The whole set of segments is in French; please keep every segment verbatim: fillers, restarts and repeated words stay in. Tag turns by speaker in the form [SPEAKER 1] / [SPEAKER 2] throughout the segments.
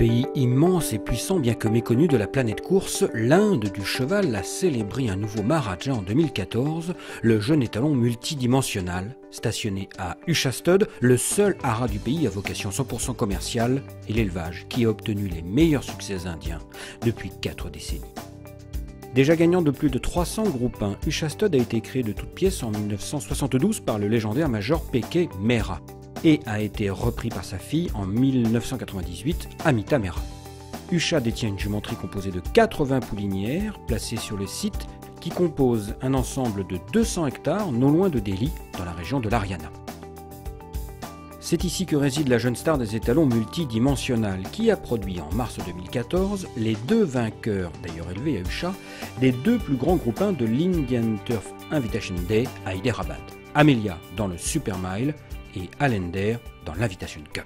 [SPEAKER 1] Pays immense et puissant bien que méconnu de la planète course, l'Inde du cheval a célébré un nouveau Maharaja en deux mille quatorze, le jeune étalon multidimensionnel, stationné à Usha Stud, le seul haras du pays à vocation cent pour cent commerciale et l'élevage qui a obtenu les meilleurs succès indiens depuis quatre décennies. Déjà gagnant de plus de trois cents groupes un, Usha Stud a été créé de toutes pièces en mille neuf cent soixante-douze par le légendaire Major P K Mehra et a été repris par sa fille en mille neuf cent quatre-vingt-dix-huit, Amita Mehra. Usha détient une jumenterie composée de quatre-vingts poulinières placées sur le site qui compose un ensemble de deux cents hectares non loin de Delhi, dans la région de l'Haryana. C'est ici que réside la jeune star des étalons multidimensionnels qui a produit en mars deux mille quatorze les deux vainqueurs, d'ailleurs élevés à Usha, des deux plus grands groupes un de l'Indian Turf Invitation Day à Hyderabad. Amelia dans le Super Mile et Allender dans l'Invitation Cup.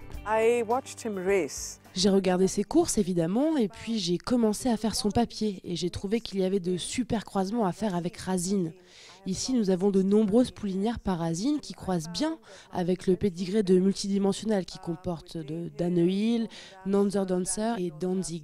[SPEAKER 2] J'ai regardé ses courses évidemment et puis j'ai commencé à faire son papier et j'ai trouvé qu'il y avait de super croisements à faire avec Razin. Ici nous avons de nombreuses poulinières par Razin qui croisent bien avec le pédigré de multidimensionnel qui comporte de Danehill, Northern Dancer et Danzig.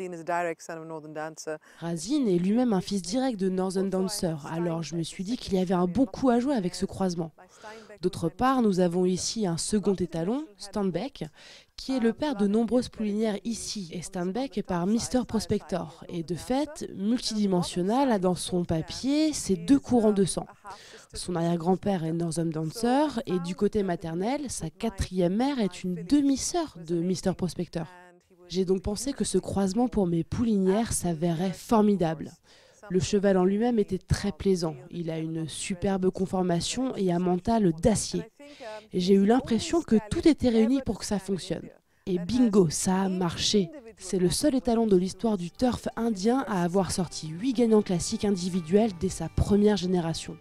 [SPEAKER 2] Razin est lui-même un fils direct de Northern Dancer, alors je me suis dit qu'il y avait un bon coup à jouer avec ce croisement. D'autre part, nous avons ici un second étalon, Stanbeck, qui est le père de nombreuses poulinières ici. Et Stanbeck est par Mister Prospector. Et de fait, multidimensionnel a dans son papier ces deux courants de sang. Son arrière-grand-père est Northern Dancer et du côté maternel, sa quatrième mère est une demi-sœur de Mister Prospector. J'ai donc pensé que ce croisement pour mes poulinières s'avérait formidable. Le cheval en lui-même était très plaisant. Il a une superbe conformation et un mental d'acier. J'ai eu l'impression que tout était réuni pour que ça fonctionne. Et bingo, ça a marché. C'est le seul étalon de l'histoire du turf indien à avoir sorti huit gagnants classiques individuels dès sa première génération.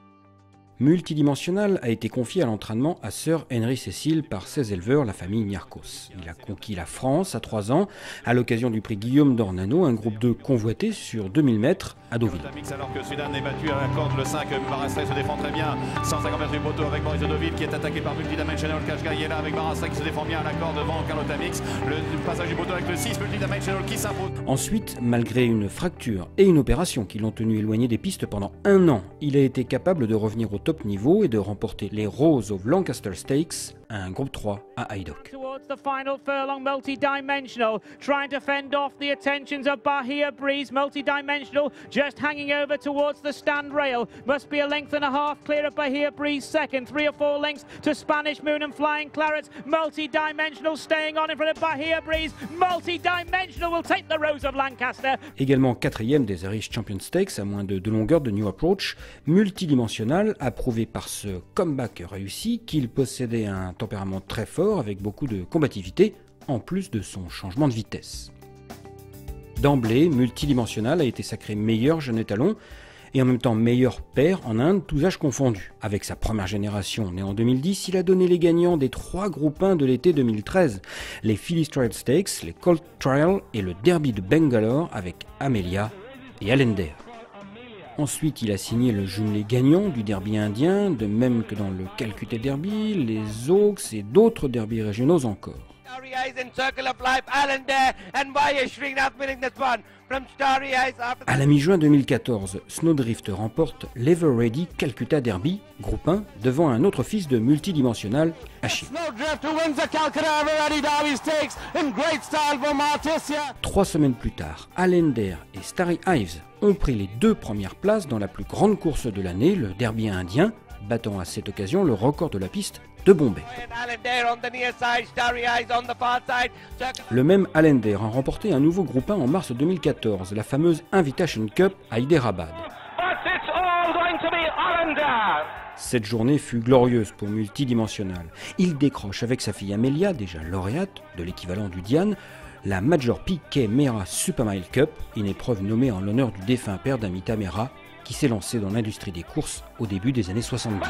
[SPEAKER 1] Multidimensionnel a été confié à l'entraînement à Sir Henry Cecil par ses éleveurs, la famille Niarchos. Il a conquis la France à trois ans à l'occasion du prix Guillaume d'Ornano, un groupe de convoité sur deux mille mètres à Deauville.
[SPEAKER 3] Alors que Sudan est battu à la corde, le cinq, Barasset se défend très bien. cent cinquante mètres du poteau avec Maurice de Deauville qui est attaqué par Multidimensional. Kashgai est là avec Barasset qui se défend bien à la corde devant Carlotamix. Le passage du poteau avec le six, Multidimensional qui s'impose.
[SPEAKER 1] Ensuite, malgré une fracture et une opération qui l'ont tenu éloigné des pistes pendant un an, il a été capable de revenir au top niveau et de remporter les Rose of Lancaster Stakes, un groupe trois à Haydock.
[SPEAKER 4] Towards the final furlong, Multidimensional, trying to fend off the attentions of Bahia Breeze. Multidimensional just hanging over towards the stand rail. Must be a length and a half clear of Bahia Breeze second. Three or four lengths to Spanish Moon and Flying Clarets. Multidimensional staying on in front of Bahia Breeze. Multidimensional will take the Rose of Lancaster.
[SPEAKER 1] Également quatrième des Irish Champion Stakes à moins de deux longueurs de New Approach, Multidimensional a prouvé par ce comeback réussi qu'il possédait un tempérament très fort avec beaucoup de combativité, en plus de son changement de vitesse. D'emblée, Multidimensional a été sacré meilleur jeune étalon et en même temps meilleur père en Inde, tous âges confondus. Avec sa première génération, née en deux mille dix, il a donné les gagnants des trois groupes un de l'été deux mille treize, les Phillies Trial Stakes, les Colt Trial et le Derby de Bangalore avec Amelia et Allender. Ensuite, il a signé le jumelé gagnant du derby indien, de même que dans le Calcutta Derby, les Oaks et d'autres derbys régionaux encore. À la mi-juin deux mille quatorze, Snowdrift remporte l'Ever Ready Calcutta Derby, groupe un, devant un autre fils de Multidimensional, Achille. Trois semaines plus tard, Allender et Starry Ives ont pris les deux premières places dans la plus grande course de l'année, le derby indien, battant à cette occasion le record de la piste de Bombay. Le même Allender a remporté un nouveau groupe un en mars deux mille quatorze, la fameuse Invitation Cup à Hyderabad. Cette journée fut glorieuse pour Multidimensional. Il décroche avec sa fille Amelia, déjà lauréate de l'équivalent du Diane, la Major P K Mehra Super Mile Cup, une épreuve nommée en l'honneur du défunt père d'Amita Mehra, qui s'est lancé dans l'industrie des courses au début des années soixante-dix.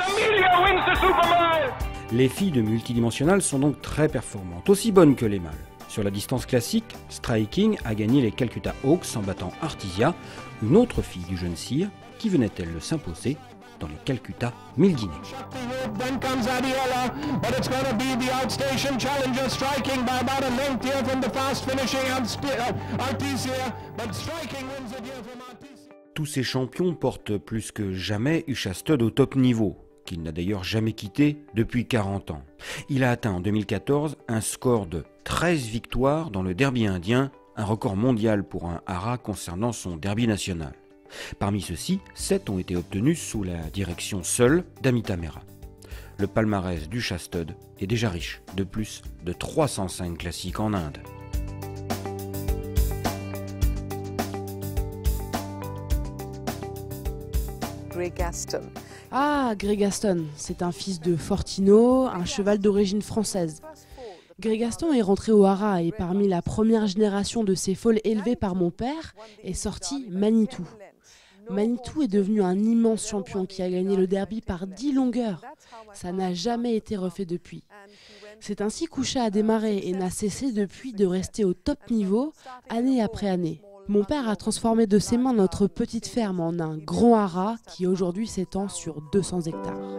[SPEAKER 1] Les filles de Multidimensional sont donc très performantes, aussi bonnes que les mâles. Sur la distance classique, Striking a gagné les Calcutta Oaks en battant Artisia, une autre fille du jeune sire, qui venait elle de s'imposer dans les Calcutta mille guinées.
[SPEAKER 5] Then comes Adiela, but it's going to be the outstation challenger striking by about a length here from the far
[SPEAKER 1] Tous ces champions portent plus que jamais Usha Stud au top niveau, qu'il n'a d'ailleurs jamais quitté depuis quarante ans. Il a atteint en deux mille quatorze un score de treize victoires dans le derby indien, un record mondial pour un hara concernant son derby national. Parmi ceux-ci, sept ont été obtenus sous la direction seule d'Amita Mehra. Le palmarès d'Usha Stud est déjà riche de plus de trois cent cinq classiques en Inde.
[SPEAKER 5] Greg Aston.
[SPEAKER 2] Ah, Greg Aston, c'est un fils de Fortino, un cheval d'origine française. Greg Aston est rentré au hara et parmi la première génération de ces foals élevés par mon père est sorti Manitou. Manitou est devenu un immense champion qui a gagné le derby par dix longueurs. Ça n'a jamais été refait depuis. C'est ainsi qu'Usha a démarré et n'a cessé depuis de rester au top niveau, année après année. Mon père a transformé de ses mains notre petite ferme en un grand hara qui aujourd'hui s'étend sur deux cents hectares.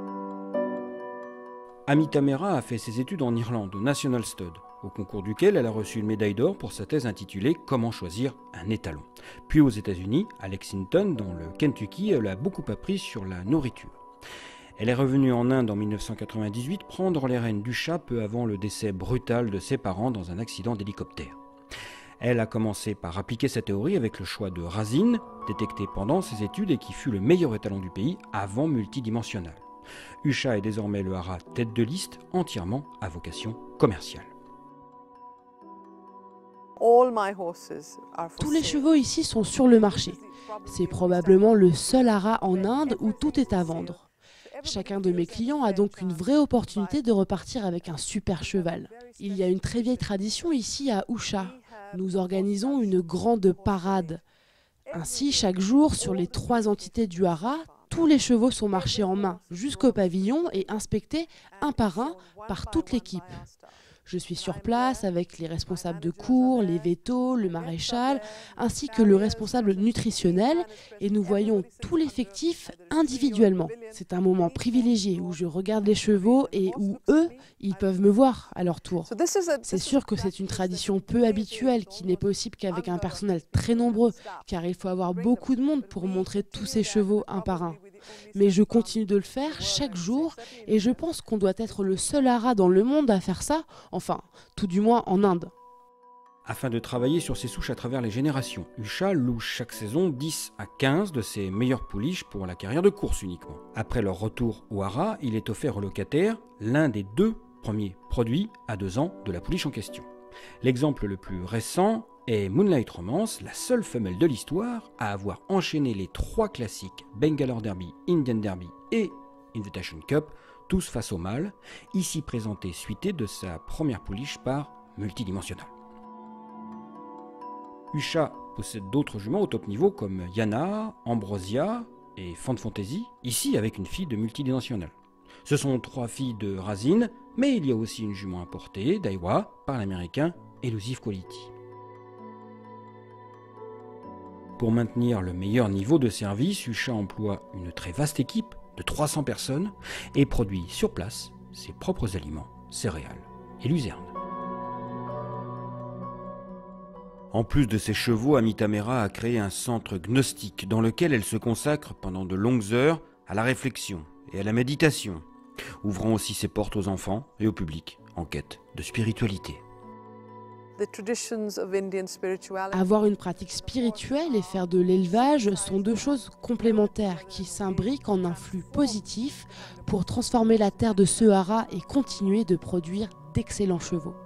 [SPEAKER 1] Amita Mehra a fait ses études en Irlande, au National Stud, au concours duquel elle a reçu une médaille d'or pour sa thèse intitulée « Comment choisir un étalon ». Puis aux États-Unis, à Lexington, dans le Kentucky, elle a beaucoup appris sur la nourriture. Elle est revenue en Inde en mille neuf cent quatre-vingt-dix-huit prendre les rênes d'Usha peu avant le décès brutal de ses parents dans un accident d'hélicoptère. Elle a commencé par appliquer sa théorie avec le choix de Razin, détecté pendant ses études et qui fut le meilleur étalon du pays avant multidimensionnel. Usha est désormais le hara tête de liste entièrement à vocation commerciale.
[SPEAKER 2] Tous les chevaux ici sont sur le marché. C'est probablement le seul hara en Inde où tout est à vendre. Chacun de mes clients a donc une vraie opportunité de repartir avec un super cheval. Il y a une très vieille tradition ici à Usha. Nous organisons une grande parade. Ainsi, chaque jour, sur les trois entités du hara, tous les chevaux sont marchés en main jusqu'au pavillon et inspectés un par un par toute l'équipe. Je suis sur place avec les responsables de cours, les vétos, le maréchal, ainsi que le responsable nutritionnel, et nous voyons tout l'effectif individuellement. C'est un moment privilégié où je regarde les chevaux et où eux, ils peuvent me voir à leur tour. C'est sûr que c'est une tradition peu habituelle qui n'est possible qu'avec un personnel très nombreux, car il faut avoir beaucoup de monde pour montrer tous ces chevaux un par un. Mais je continue de le faire chaque jour et je pense qu'on doit être le seul hara dans le monde à faire ça, enfin, tout du moins en Inde.
[SPEAKER 1] Afin de travailler sur ses souches à travers les générations, Usha loue chaque saison dix à quinze de ses meilleures pouliches pour la carrière de course uniquement. Après leur retour au hara, il est offert au locataire l'un des deux premiers produits à deux ans de la pouliche en question. L'exemple le plus récent est Moonlight Romance, la seule femelle de l'histoire à avoir enchaîné les trois classiques Bangalore Derby, Indian Derby et Invitation Cup, tous face au mâle, ici présenté suité de sa première pouliche par multidimensionnal. Usha possède d'autres juments au top niveau comme Yana, Ambrosia et Fan Fantasy, ici avec une fille de multidimensionnel. Ce sont trois filles de Razin, mais il y a aussi une jument importée, Daiwa, par l'américain Elusive Quality. Pour maintenir le meilleur niveau de service, Usha emploie une très vaste équipe de trois cents personnes et produit sur place ses propres aliments, céréales et luzerne. En plus de ses chevaux, Amita Mehra a créé un centre gnostique dans lequel elle se consacre pendant de longues heures à la réflexion et à la méditation, ouvrant aussi ses portes aux enfants et au public en quête de spiritualité.
[SPEAKER 2] Avoir une pratique spirituelle et faire de l'élevage sont deux choses complémentaires qui s'imbriquent en un flux positif pour transformer la terre de ce hara et continuer de produire d'excellents chevaux.